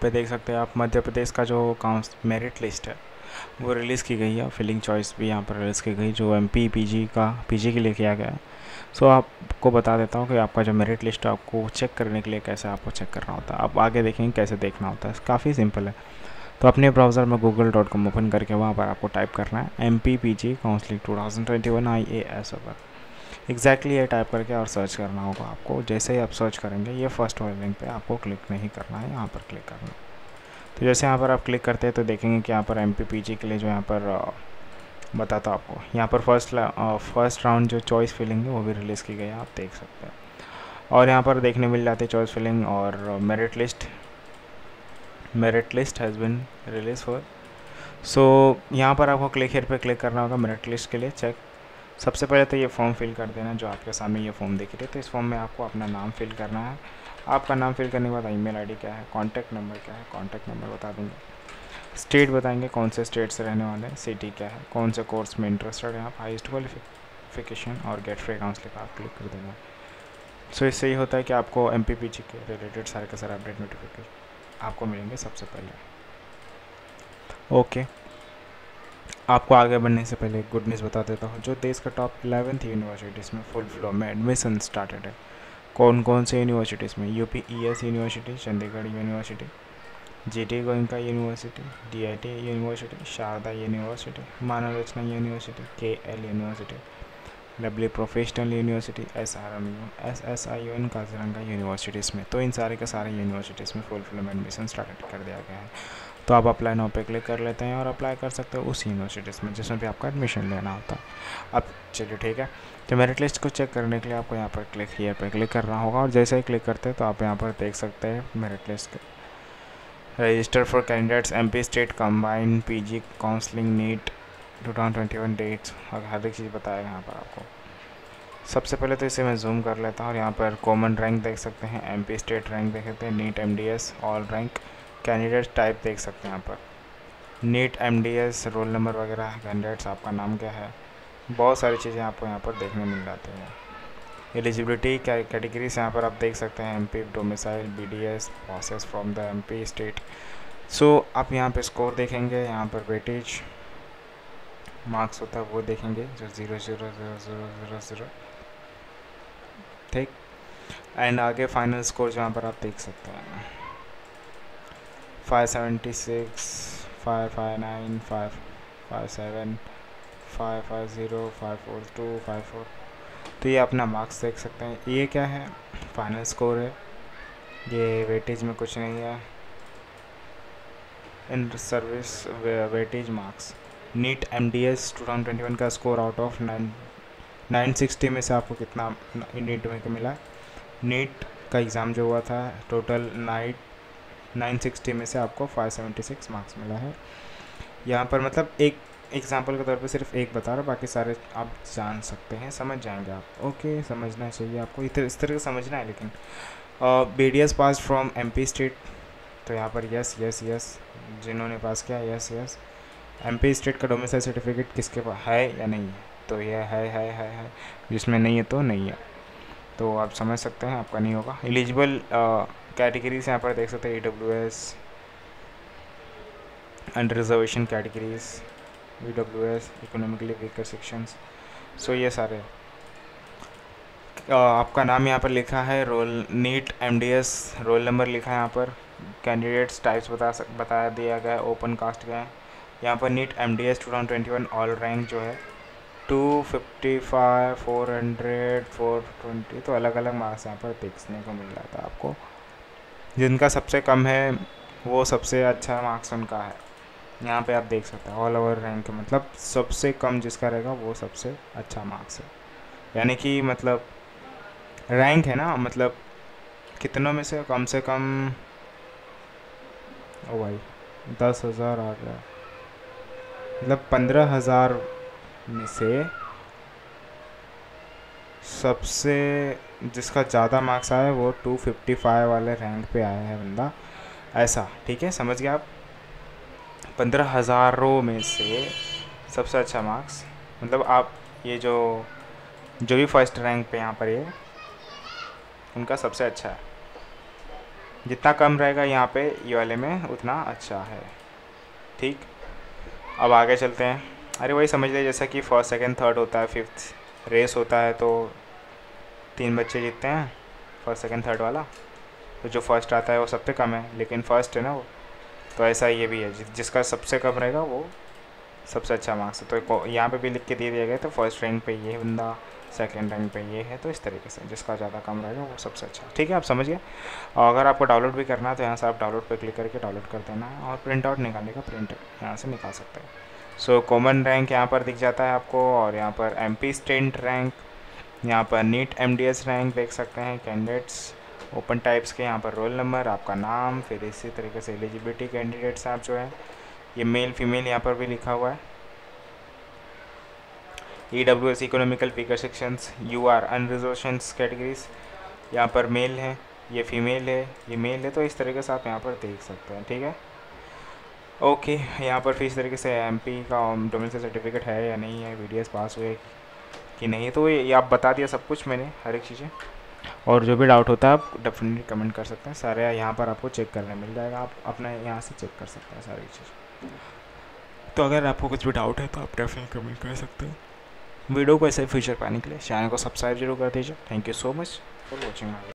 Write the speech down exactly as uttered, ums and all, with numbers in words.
पे देख सकते हैं आप मध्य प्रदेश का जो काउंस मेरिट लिस्ट है वो रिलीज़ की गई है। फिलिंग चॉइस भी यहाँ पर रिलीज़ की गई जो एम पी पी जी का पी जी के लिए किया गया है। सो आपको बता देता हूँ कि आपका जो मेरिट लिस्ट है आपको चेक करने के लिए कैसे आपको चेक करना होता है। आप आगे देखेंगे कैसे देखना होता है, काफ़ी सिंपल है। तो अपने ब्राउज़र में गूगल डॉट कॉम ओपन करके वहाँ पर आपको टाइप करना है M P P G counselling two thousand twenty one I A S over, exactly ये टाइप करके और सर्च करना होगा आपको। जैसे ही आप सर्च करेंगे ये फर्स्ट वाले लिंक पे आपको क्लिक नहीं करना है, यहाँ पर क्लिक करना है। तो जैसे यहाँ पर आप क्लिक करते हैं तो देखेंगे कि यहाँ पर एम पी पी जी के लिए जो यहाँ पर बताता हूँ आपको, यहाँ पर फर्स्ट फर्स्ट राउंड जो चॉइस फिलिंग है वो भी रिलीज़ की गई है, आप देख सकते हैं। और यहाँ पर देखने मिल जाती है चॉइस फिलिंग और merit list. Merit list has been release for, so यहाँ पर आपको क्लिक हेयर पे क्लिक करना होगा मेरिट लिस्ट के लिए चेक। सबसे पहले तो ये फॉर्म फिल कर देना जो आपके सामने ये फॉर्म दिख रही है। तो इस फॉर्म में आपको अपना नाम फिल करना है। आपका नाम फिल करने के बाद ईमेल आईडी क्या है, कॉन्टैक्ट नंबर क्या है, कॉन्टैक्ट नंबर बता देंगे, स्टेट बताएंगे कौन से स्टेट से रहने वाले हैं, सिटी क्या है, कौन से कोर्स में इंटरेस्टेड है आप, हाईएस्ट क्वालिफिकेशन और गेट फ्री काउंसलिंग आप क्लिक कर देना। सो इससे ये होता है कि आपको एम पी पी जी के रिलेटेड सारे के सारे अपडेट नोटिफिकेशन आपको मिलेंगे सबसे पहले। ओके, आपको आगे बढ़ने से पहले गुड न्यूज़ बता देता हूँ। जो देश का टॉप इलेवेंथ यूनिवर्सिटीज़ में फुल फ्लो में एडमिशन स्टार्टेड है। कौन कौन से यूनिवर्सिटीज़ में, UP E S university, Chandigarh university, G T Goenka university, D I T university, Sharda university, Manav Rachna university, K L university, W professional university, S R M U, S S I U, Kaziranga universities में। तो इन सारे के सारे यूनिवर्सिटीज़ में full flow में admission start कर दिया गया है। तो आप अप्लाई नाउ पे क्लिक कर लेते हैं और अप्लाई कर सकते हो उस यूनिवर्सिटीज़ में जिसमें भी आपका एडमिशन लेना होता है। अब चलिए ठीक है, तो मेरिट लिस्ट को चेक करने के लिए आपको यहाँ पर क्लिक हियर पे क्लिक करना होगा और जैसे ही क्लिक करते हैं तो आप यहाँ पर देख सकते हैं मेरिट लिस्ट के register for candidates M P state combined P G counselling NEET two thousand twenty one dates और हर एक चीज़ बताएगा यहाँ पर आपको। सबसे पहले तो इसे मैं जूम कर लेता हूँ और यहाँ पर कॉमन रैंक देख सकते हैं, एम पी स्टेट रैंक देख सकते हैं, NEET M D S all rank, candidate type देख सकते हैं यहाँ पर, NEET M D S roll number वगैरह, कैंडिडेट्स आपका नाम क्या है, बहुत सारी चीज़ें आपको यहाँ पर देखने मिल जाती हैं। एलिजिबिलिटी कैटेगरीज यहाँ पर आप देख सकते हैं, M P domicile, B D S, process from the M P state. So आप यहाँ पे स्कोर देखेंगे, यहाँ पर वेटेज मार्क्स होता है वो देखेंगे जो zero zero zero zero zero zero ठीक, एंड आगे फाइनल स्कोर जहाँ पर आप देख सकते हैं five seventy six, five five nine, five five seven, five five zero, five four two, five four. तो ये अपना मार्क्स देख सकते हैं। ये क्या है, फाइनल स्कोर है, ये वेटेज में कुछ नहीं है। In service weightage marks NEET M D S two thousand twenty one का score out of nine nine sixty में से आपको कितना नीट में मिला। नीट का एग्ज़ाम जो हुआ था टोटल नाइट नाइन सिक्सटी में से आपको फाइव सेवेंटी सिक्स मार्क्स मिला है। यहाँ पर मतलब एक एग्जांपल के तौर पे सिर्फ एक बता रहा, बाकी सारे आप जान सकते हैं, समझ जाएंगे आप। ओके, समझना चाहिए आपको, इधर इस तरह से समझना है। लेकिन B D S pass from M P state, तो यहाँ पर यस यस यस, जिन्होंने पास किया yes yes. M P state का डोमिसाइल सर्टिफिकेट किसके पास है या नहीं है, तो यह है है है है, जिसमें नहीं है तो नहीं है। तो आप समझ सकते हैं आपका नहीं होगा। एलिजिबल कैटेगरीज यहाँ पर देख सकते हैं, E W S, under reservation categories, E W S, economically weaker sections. So ये सारे uh, आपका नाम यहाँ पर लिखा है, roll NEET M D S roll number लिखा है यहाँ पर, कैंडिडेट्स टाइप्स बता सक बता दिया गया है, ओपन कास्ट गया है यहाँ पर। NEET M D S two thousand twenty one all rank जो है two fifty five, four hundred, four twenty, तो अलग अलग मार्क्स यहाँ पर देखने को मिल रहा था आपको। जिनका सबसे कम है वो सबसे अच्छा मार्क्स उनका है, यहाँ पे आप देख सकते हैं ऑल ओवर रैंक, मतलब सबसे कम जिसका रहेगा वो सबसे अच्छा मार्क्स है। यानी कि मतलब रैंक है ना, मतलब कितनों में से कम से कम, ओ भाई दस हज़ार आ गया, मतलब पंद्रह हज़ार में से सबसे जिसका ज़्यादा मार्क्स आया वो टू फिफ्टी फाइव वाले रैंक पे आया है बंदा, ऐसा। ठीक है, समझ गया आप। पंद्रह हज़ारों में से सबसे अच्छा मार्क्स, मतलब आप ये जो जो भी फर्स्ट रैंक पे यहाँ पर ये उनका सबसे अच्छा है। जितना कम रहेगा यहाँ पे ये वाले में उतना अच्छा है। ठीक, अब आगे चलते हैं। अरे वही समझ ले, जैसा कि फर्स्ट सेकंड थर्ड होता है, फिफ्थ रेस होता है, तो तीन बच्चे जीतते हैं फर्स्ट सेकंड थर्ड वाला, तो जो फर्स्ट आता है वो सबसे कम है, लेकिन फर्स्ट है ना वो। तो ऐसा ये भी है, जि, जिसका सबसे कम रहेगा वो सबसे अच्छा मार्क्स है। तो यहाँ पे भी लिख के दे दिया गया, तो फर्स्ट रैंक पे ये बंदा, सेकंड रैंक पे ये है, तो इस तरीके से जिसका ज़्यादा कम रहेगा वो सबसे अच्छा। ठीक है, आप समझ गए। और अगर आपको डाउनलोड भी करना है तो यहाँ से आप डाउनलोड पे क्लिक करके डाउनलोड कर देना है, और प्रिंट आउट निकालने का प्रिंट यहाँ से निकाल सकते हैं। सो कॉमन रैंक यहाँ पर दिख जाता है आपको, और यहाँ पर एम पी स्टेंट रैंक, यहाँ पर NEET M D S rank देख सकते हैं, कैंडिडेट्स ओपन टाइप्स के, यहाँ पर रोल नंबर, आपका नाम, फिर इसी तरीके से एलिजिबिलिटी कैंडिडेट्स आप जो है, ये मेल फीमेल यहाँ पर भी लिखा हुआ है। E W S economical weaker sections, U R unreservations categories, यहाँ पर मेल है, ये फीमेल है, ये मेल है, तो इस तरीके से आप यहाँ पर देख सकते हैं। ठीक है, ओके। यहाँ पर फिर इस तरीके से एमपी का डोमिसाइल सर्टिफिकेट है या नहीं है, वीडीएस पास हुए कि नहीं, तो ये आप बता दिया सब कुछ मैंने, हर एक चीज़ें। और जो भी डाउट होता है आप डेफिनेटली कमेंट कर सकते हैं, सारे यहाँ पर आपको चेक करने मिल जाएगा, आप अपने यहाँ से चेक कर सकते हैं सारी चीज़। तो अगर आपको कुछ भी डाउट है तो आप डेफिनेटली कमेंट कर सकते हैं। वीडियो को ऐसे फीचर पाने के लिए चैनल को सब्सक्राइब जरूर कर दीजिए। Thank you so much for watching.